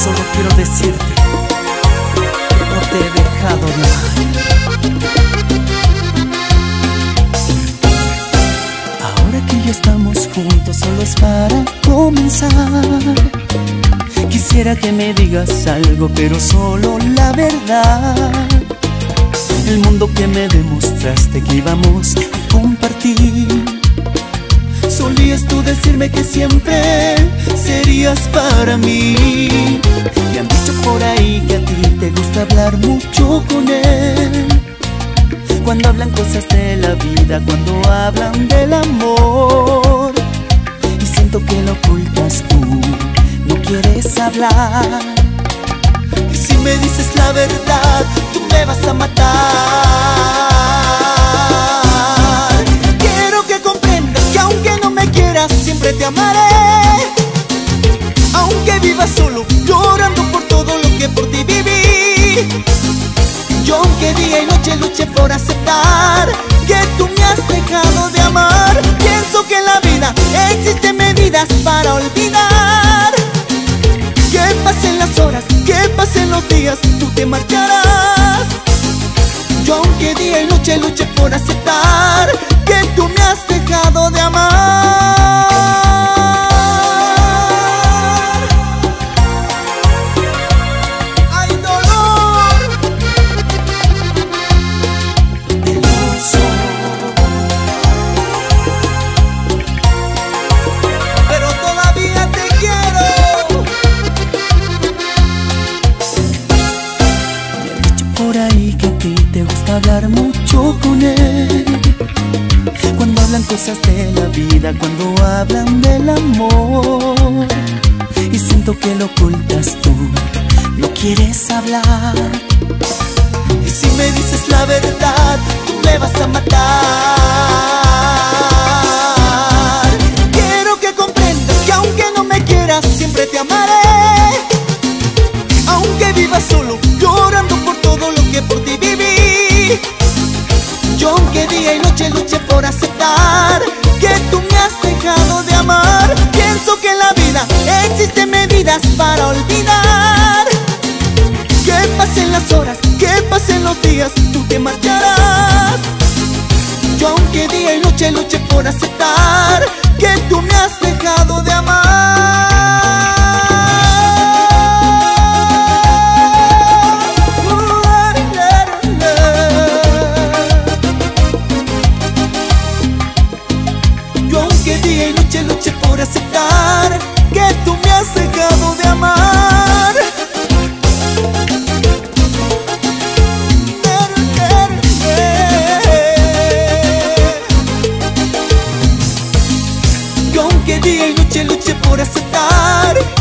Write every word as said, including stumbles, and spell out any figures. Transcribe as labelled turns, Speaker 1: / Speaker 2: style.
Speaker 1: Solo quiero decirte que no te he dejado de amar. Ahora que ya estamos juntos, solo es para comenzar. Quisiera que me digas algo, pero solo la verdad. El mundo que me demostraste que íbamos a compartir. Solías tú decirme que siempre serías para mí. Me han dicho por ahí que a ti te gusta hablar mucho con él. Cuando hablan cosas de la vida, cuando hablan del amor. Y siento que lo ocultas tú, no quieres hablar. Y si me dices la verdad, tú me vas a matar. Quiero que comprendas que aunque no me quieras, siempre te amaré. Aunque vivas solo, llorando por todo lo que por ti viví. Yo aunque día y noche luché por aceptar que tú me has dejado de amar. Pienso que en la vida existen medidas para olvidar. Que pasen las horas, que pasen los días, tú te marcharás. Yo aunque día y noche luché por aceptar que tú me has dejado de amar. ¡Ay, dolor! El uso. Pero todavía te quiero. Me han dicho por ahí que a ti te gusta hablar mucho con él. Cuando hablan cosas de la vida, cuando hablan del amor. Y siento que lo ocultas tú, no quieres hablar. Y si me dices la verdad, tú me vas a matar. Quiero que comprendas que aunque no me quieras, siempre te amaré. Aunque vivas solo, llorando por todo lo que por ti viví. Yo aunque día y noche luché por aceptar que tú me has dejado de amar. Pienso que en la vida existen medidas para olvidar. Que pasen las horas, que pasen los días, tú te marcharás. Yo aunque día y noche luché por aceptar que tú me has dejado de amar. Día y noche luché por aceptar que tú me has dejado de amar. Yo aunque día y noche luché por aceptar